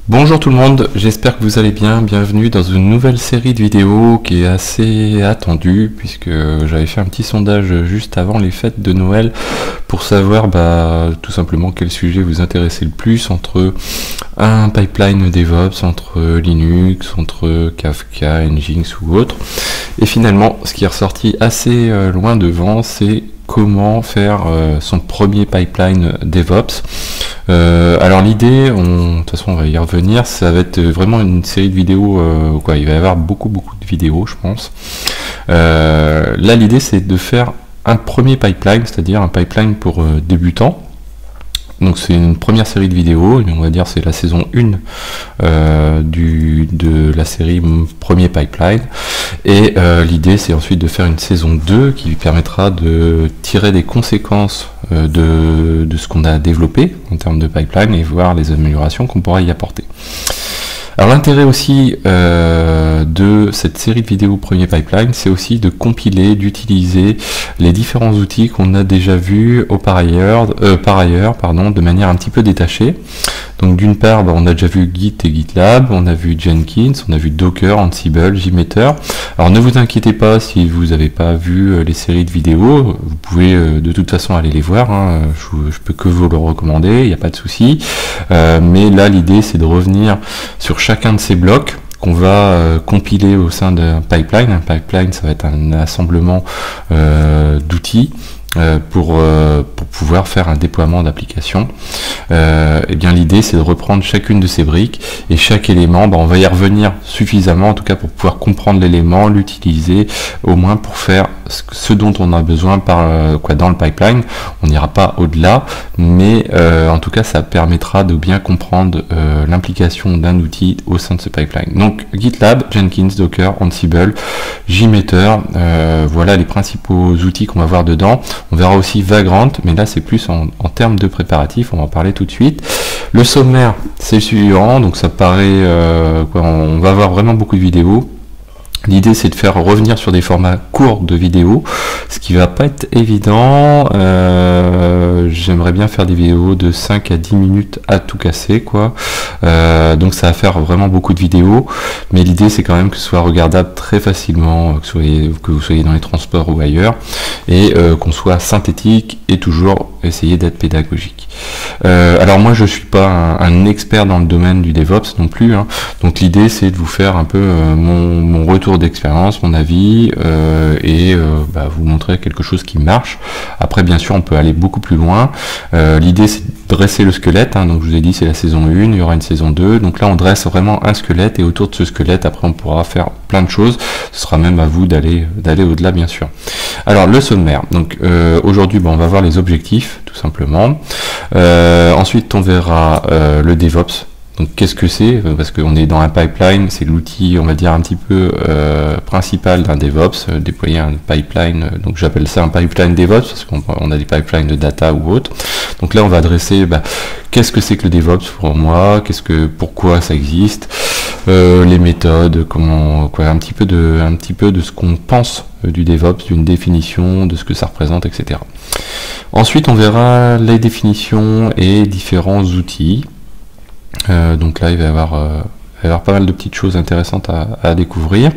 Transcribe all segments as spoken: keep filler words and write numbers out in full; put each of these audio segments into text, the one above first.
Bonjour tout le monde, j'espère que vous allez bien, bienvenue dans une nouvelle série de vidéos qui est assez attendue puisque j'avais fait un petit sondage juste avant les fêtes de Noël pour savoir bah, tout simplement quel sujet vous intéressait le plus entre un pipeline DevOps, entre Linux, entre Kafka, Nginx ou autre. Et finalement, ce qui est ressorti assez loin devant, c'est comment faire euh, son premier pipeline DevOps. Euh, alors l'idée, de toute façon on va y revenir, ça va être vraiment une série de vidéos, euh, quoi, il va y avoir beaucoup beaucoup de vidéos je pense. Euh, là l'idée c'est de faire un premier pipeline, c'est-à-dire un pipeline pour euh, débutants. Donc c'est une première série de vidéos, on va dire c'est la saison un euh, du, de la série Premier Pipeline. Et euh, l'idée c'est ensuite de faire une saison deux qui permettra de tirer des conséquences euh, de, de ce qu'on a développé en termes de pipeline et voir les améliorations qu'on pourra y apporter. Alors l'intérêt aussi euh, de cette série de vidéos Premier Pipeline, c'est aussi de compiler, d'utiliser les différents outils qu'on a déjà vus au par ailleurs, euh, par ailleurs pardon, de manière un petit peu détachée. Donc d'une part, bah, on a déjà vu Git et GitLab, on a vu Jenkins, on a vu Docker, Ansible, JMeter. Alors ne vous inquiétez pas si vous n'avez pas vu euh, les séries de vidéos, vous pouvez euh, de toute façon aller les voir, hein. je, je peux que vous le recommander, il n'y a pas de souci. Euh, mais là l'idée c'est de revenir sur chacun de ces blocs qu'on va euh, compiler au sein d'un pipeline. Un pipeline ça va être un assemblement euh, d'outils Euh, pour, euh, pour pouvoir faire un déploiement d'application. Euh, et bien l'idée c'est de reprendre chacune de ces briques et chaque élément, bah, on va y revenir suffisamment en tout cas pour pouvoir comprendre l'élément, l'utiliser au moins pour faire ce, ce dont on a besoin par, euh, quoi, dans le pipeline. On n'ira pas au-delà, mais euh, en tout cas ça permettra de bien comprendre euh, l'implication d'un outil au sein de ce pipeline. Donc GitLab, Jenkins, Docker, Ansible, JMeter, euh, voilà les principaux outils qu'on va voir dedans. On verra aussi Vagrant, mais là c'est plus en, en termes de préparatifs, on va en parler tout de suite. Le sommaire, c'est le suivant, donc ça paraît, euh, quoi, on va avoir vraiment beaucoup de vidéos. L'idée c'est de faire revenir sur des formats courts de vidéos, ce qui va pas être évident. Euh, J'aimerais bien faire des vidéos de cinq à dix minutes à tout casser, quoi. Euh, donc ça va faire vraiment beaucoup de vidéos, mais l'idée c'est quand même que ce soit regardable très facilement, que, soyez, que vous soyez dans les transports ou ailleurs, et euh, qu'on soit synthétique et toujours essayer d'être pédagogique. Euh, alors moi je suis pas un, un expert dans le domaine du DevOps non plus, hein. Donc l'idée c'est de vous faire un peu euh, mon, mon retour d'expérience, mon avis, euh, et euh, bah, vous montrer quelque chose qui marche. Après bien sûr on peut aller beaucoup plus loin. Euh, l'idée c'est de dresser le squelette, hein. Donc je vous ai dit c'est la saison un, il y aura une saison deux, donc là on dresse vraiment un squelette et autour de ce squelette après on pourra faire plein de choses. Ce sera même à vous d'aller d'aller au-delà bien sûr. Alors le sommaire, donc euh, aujourd'hui bon, on va voir les objectifs tout simplement. Euh, ensuite on verra euh, le DevOps. Donc qu'est-ce que c'est? Parce qu'on est dans un pipeline, c'est l'outil on va dire un petit peu euh, principal d'un DevOps, euh, déployer un pipeline, euh, donc j'appelle ça un pipeline DevOps parce qu'on a des pipelines de data ou autre. Donc là on va adresser bah, qu'est-ce que c'est que le DevOps pour moi, qu'est-ce que, pourquoi ça existe, euh, les méthodes, comment, quoi, un petit peu de, un petit peu de ce qu'on pense euh, du DevOps, d'une définition, de ce que ça représente, et cetera. Ensuite on verra les définitions et différents outils. Euh, donc là il va y avoir, euh, il va y avoir pas mal de petites choses intéressantes à, à découvrir.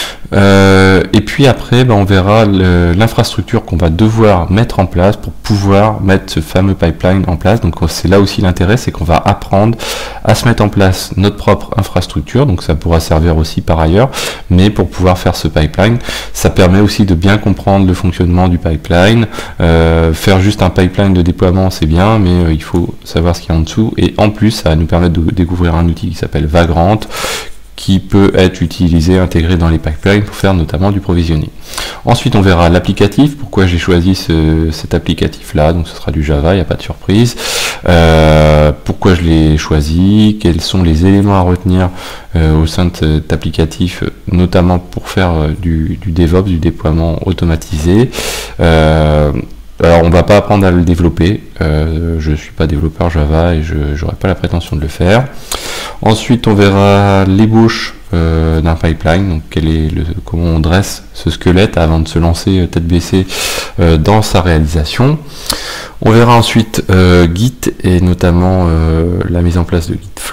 Euh, et puis après bah, on verra l'infrastructure qu'on va devoir mettre en place pour pouvoir mettre ce fameux pipeline en place. Donc c'est là aussi l'intérêt, c'est qu'on va apprendre à se mettre en place notre propre infrastructure, donc ça pourra servir aussi par ailleurs, mais pour pouvoir faire ce pipeline, ça permet aussi de bien comprendre le fonctionnement du pipeline. Euh, faire juste un pipeline de déploiement c'est bien, mais euh, il faut savoir ce qu'il y a en dessous, et en plus ça va nous permettre de découvrir un outil qui s'appelle Vagrant, qui peut être utilisé, intégré dans les pipelines pour faire notamment du provisioning. Ensuite on verra l'applicatif, pourquoi j'ai choisi ce, cet applicatif là, donc ce sera du Java, il n'y a pas de surprise, euh, pourquoi je l'ai choisi, quels sont les éléments à retenir euh, au sein de cet applicatif, notamment pour faire euh, du, du DevOps, du déploiement automatisé. Euh, Alors on va pas apprendre à le développer, euh, je suis pas développeur Java et je n'aurai pas la prétention de le faire. Ensuite on verra l'ébauche euh, d'un pipeline, donc quel est le, comment on dresse ce squelette avant de se lancer euh, tête baissée euh, dans sa réalisation. On verra ensuite euh, Git et notamment euh, la mise en place de Git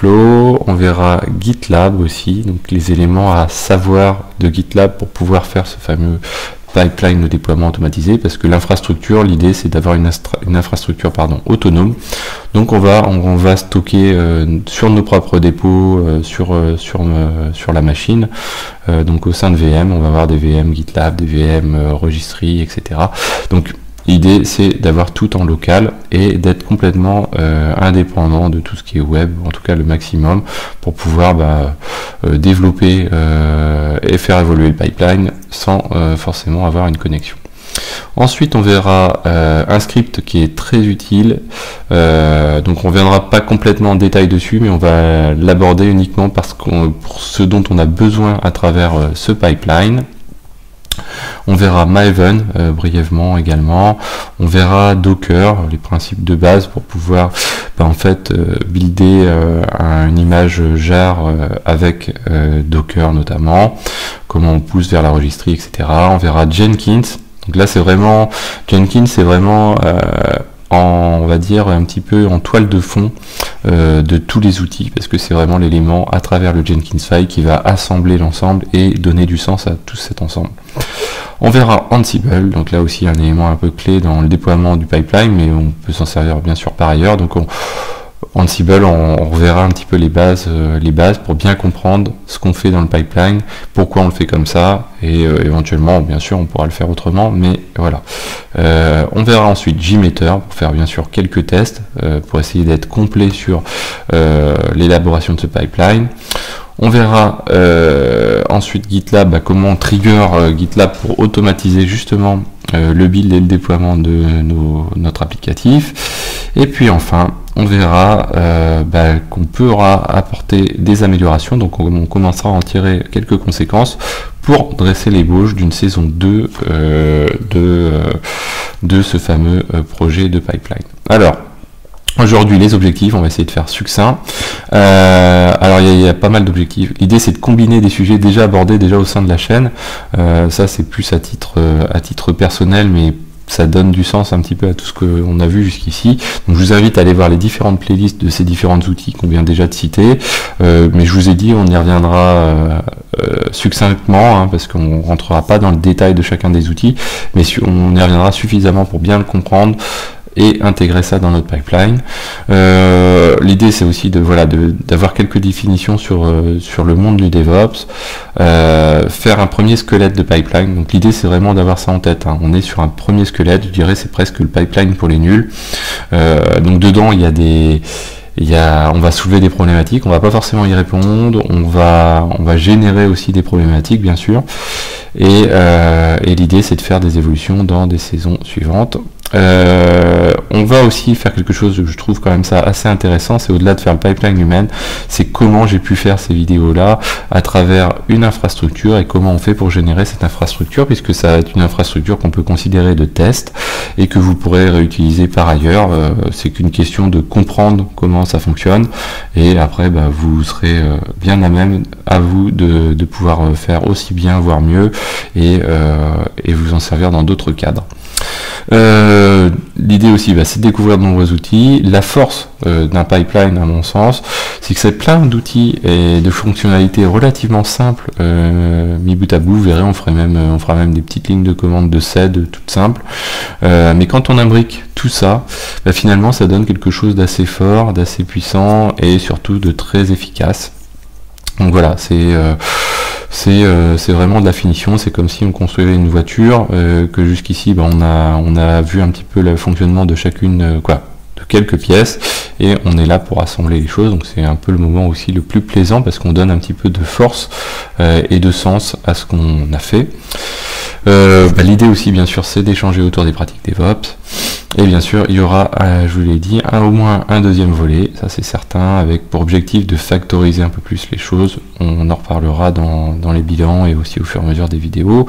Airflow, on verra GitLab aussi, donc les éléments à savoir de GitLab pour pouvoir faire ce fameux pipeline de déploiement automatisé, parce que l'infrastructure, l'idée c'est d'avoir une, une infrastructure pardon, autonome. Donc on va, on, on va stocker euh, sur nos propres dépôts, euh, sur, euh, sur, euh, sur la machine, euh, donc au sein de V M, on va avoir des V M GitLab, des V M euh, registries, et cetera. Donc l'idée c'est d'avoir tout en local et d'être complètement euh, indépendant de tout ce qui est web, en tout cas le maximum, pour pouvoir bah, euh, développer euh, et faire évoluer le pipeline sans euh, forcément avoir une connexion. Ensuite on verra euh, un script qui est très utile, euh, donc on ne viendra pas complètement en détail dessus, mais on va l'aborder uniquement parce qu'on, pour ce dont on a besoin à travers euh, ce pipeline. On verra Maven euh, brièvement également, on verra Docker, les principes de base pour pouvoir bah, en fait euh, builder euh, un, une image jar euh, avec euh, Docker notamment, comment on pousse vers la registrie, et cetera. On verra Jenkins, donc là c'est vraiment, Jenkins c'est vraiment euh, en, on va dire un petit peu en toile de fond euh, de tous les outils, parce que c'est vraiment l'élément à travers le Jenkins file qui va assembler l'ensemble et donner du sens à tout cet ensemble. On verra Ansible, donc là aussi un élément un peu clé dans le déploiement du pipeline, mais on peut s'en servir bien sûr par ailleurs. Donc on, Ansible, on, on reverra un petit peu les bases, euh, les bases pour bien comprendre ce qu'on fait dans le pipeline, pourquoi on le fait comme ça, et euh, éventuellement, bien sûr, on pourra le faire autrement, mais voilà. Euh, on verra ensuite JMeter pour faire bien sûr quelques tests, euh, pour essayer d'être complet sur euh, l'élaboration de ce pipeline. On verra euh, ensuite GitLab, bah, comment on trigger euh, GitLab pour automatiser justement euh, le build et le déploiement de nos, notre applicatif. Et puis enfin, on verra euh, bah, qu'on pourra apporter des améliorations, donc on, on commencera à en tirer quelques conséquences pour dresser l'ébauche d'une saison deux euh, de, euh, de ce fameux euh, projet de pipeline. Alors, aujourd'hui, les objectifs, on va essayer de faire succinct. Euh, alors, il y, y a pas mal d'objectifs. L'idée, c'est de combiner des sujets déjà abordés déjà au sein de la chaîne. Euh, ça, c'est plus à titre, euh, à titre personnel, mais ça donne du sens un petit peu à tout ce qu'on a vu jusqu'ici. Donc, je vous invite à aller voir les différentes playlists de ces différents outils qu'on vient déjà de citer. Euh, mais je vous ai dit, on y reviendra euh, euh, succinctement, hein, parce qu'on rentrera pas dans le détail de chacun des outils, mais on y reviendra suffisamment pour bien le comprendre et intégrer ça dans notre pipeline. Euh, L'idée c'est aussi de voilà d'avoir quelques définitions sur euh, sur le monde du DevOps, euh, faire un premier squelette de pipeline. Donc l'idée c'est vraiment d'avoir ça en tête, hein. On est sur un premier squelette, je dirais c'est presque le pipeline pour les nuls. Euh, donc dedans il y a des Il y a, on va soulever des problématiques, on va pas forcément y répondre, on va, on va générer aussi des problématiques bien sûr, et, euh, et l'idée c'est de faire des évolutions dans des saisons suivantes. Euh, on va aussi faire quelque chose que je trouve quand même ça assez intéressant, c'est au-delà de faire le pipeline humain, c'est comment j'ai pu faire ces vidéos là à travers une infrastructure et comment on fait pour générer cette infrastructure, puisque ça va être une infrastructure qu'on peut considérer de test et que vous pourrez réutiliser par ailleurs. Euh, c'est qu'une question de comprendre comment ça fonctionne et après bah, vous serez euh, bien à même à vous de, de pouvoir faire aussi bien voire mieux et, euh, et vous en servir dans d'autres cadres. Euh, l'idée aussi bah, c'est de découvrir de nombreux outils. La force euh, d'un pipeline à mon sens c'est que c'est plein d'outils et de fonctionnalités relativement simples euh, mis bout à bout. Vous verrez, on ferait même, on fera même des petites lignes de commande de C E D toutes simples, euh, mais quand on imbrique tout ça, bah, finalement ça donne quelque chose d'assez fort, d'assez puissant et surtout de très efficace. Donc voilà, c'est euh, c'est euh, c'est vraiment de la finition. C'est comme si on construisait une voiture, euh, que jusqu'ici bah, on a on a vu un petit peu le fonctionnement de chacune euh, quoi de quelques pièces et on est là pour assembler les choses. Donc c'est un peu le moment aussi le plus plaisant parce qu'on donne un petit peu de force euh, et de sens à ce qu'on a fait. Euh, bah, l'idée aussi bien sûr c'est d'échanger autour des pratiques DevOps. Et bien sûr, il y aura, euh, je vous l'ai dit, un, au moins un deuxième volet, ça c'est certain, avec pour objectif de factoriser un peu plus les choses. On en reparlera dans, dans les bilans et aussi au fur et à mesure des vidéos.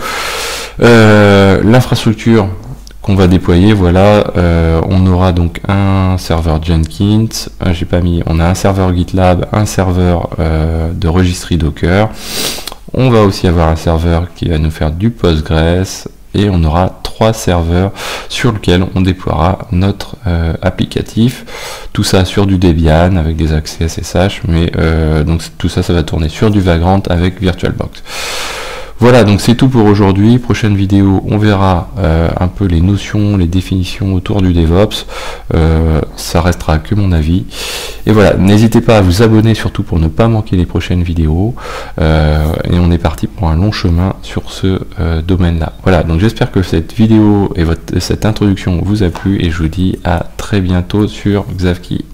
Euh, L'infrastructure qu'on va déployer, voilà, euh, on aura donc un serveur Jenkins, euh, j'ai pas mis, on a un serveur GitLab, un serveur euh, de registry Docker. On va aussi avoir un serveur qui va nous faire du Postgres, et on aura trois serveurs sur lesquels on déploiera notre euh, applicatif. Tout ça sur du Debian avec des accès S S H, mais euh, donc tout ça, ça va tourner sur du Vagrant avec VirtualBox. Voilà, donc c'est tout pour aujourd'hui. Prochaine vidéo, on verra euh, un peu les notions, les définitions autour du DevOps. Euh, ça restera que mon avis. Et voilà, n'hésitez pas à vous abonner surtout pour ne pas manquer les prochaines vidéos. Euh, et on est parti pour un long chemin sur ce euh, domaine-là. Voilà, donc j'espère que cette vidéo et votre, cette introduction vous a plu et je vous dis à très bientôt sur Xavki.